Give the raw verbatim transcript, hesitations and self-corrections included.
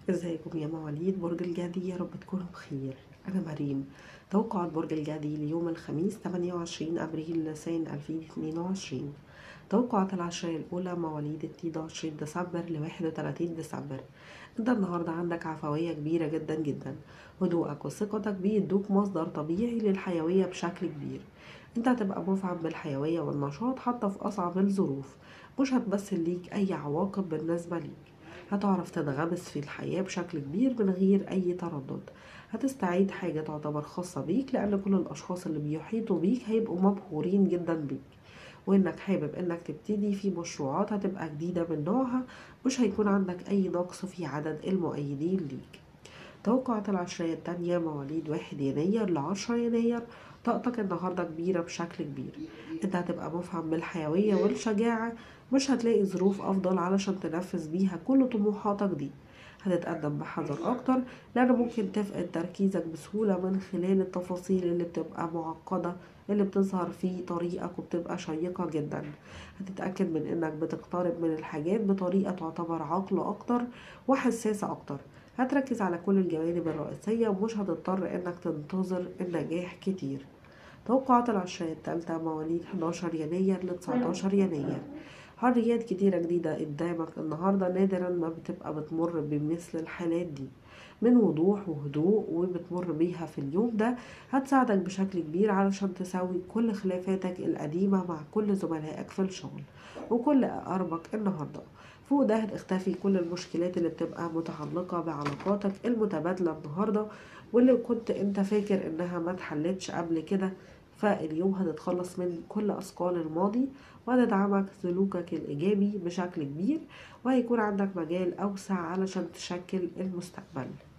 ازيكم يا مواليد برج الجدي؟ يا رب تكونوا بخير. انا مريم. توقعات برج الجدي ليوم الخميس ثمانية وعشرين ابريل سنة ألفين واثنين وعشرين. توقعات العشرية الاولى مواليد اتنين وعشرين ديسمبر ل واحد وتلاتين ديسمبر. انت النهارده عندك عفوية كبيرة جدا جدا. هدوءك وثقتك بيدوك مصدر طبيعي للحيوية بشكل كبير. انت هتبقى مفعم بالحيوية والنشاط حتى في اصعب الظروف. مش هتمثل ليك اي عواقب بالنسبة ليك. هتعرف تنغمس في الحياة بشكل كبير من غير أي تردد. هتستعيد حاجة تعتبر خاصة بيك لأن كل الأشخاص اللي بيحيطوا بيك هيبقوا مبهورين جدا بيك، وإنك حابب إنك تبتدي في مشروعات هتبقى جديدة من نوعها. مش هيكون عندك أي نقص في عدد المؤيدين ليك. توقعات العشرية التانية مواليد واحد يناير لعشرة يناير. طاقتك النهاردة كبيرة بشكل كبير. انت هتبقى مفعم بالحيوية والشجاعة. مش هتلاقي ظروف أفضل علشان تنفذ بيها كل طموحاتك دي. هتتقدم بحذر أكتر لأن ممكن تفقد تركيزك بسهولة من خلال التفاصيل اللي بتبقى معقدة اللي بتظهر في طريقك وبتبقى شيقة جدا. هتتأكد من إنك بتقترب من الحاجات بطريقة تعتبر عقل أكتر وحساسة أكتر. هتركز على كل الجوانب الرئيسية ومش هتضطر إنك تنتظر النجاح كتير. توقعات العشرية التالتة مواليد حداشر يناير ل تسعتاشر يناير. حريات كتيرة جديدة قدامك النهاردة، نادرا ما بتبقى بتمر بمثل الحالات دي من وضوح وهدوء وبتمر بيها في اليوم ده. هتساعدك بشكل كبير علشان تسوي كل خلافاتك القديمة مع كل زملائك في الشغل وكل أقاربك النهاردة. فوق ده هتختفي كل المشكلات اللي بتبقى متعلقة بعلاقاتك المتبادلة النهاردة واللي كنت انت فاكر انها ما اتحلتش قبل كده. فاليوم هتتخلص من كل أثقال الماضي وهتدعمك سلوكك الإيجابي بشكل كبير، وهيكون عندك مجال أوسع علشان تشكل المستقبل.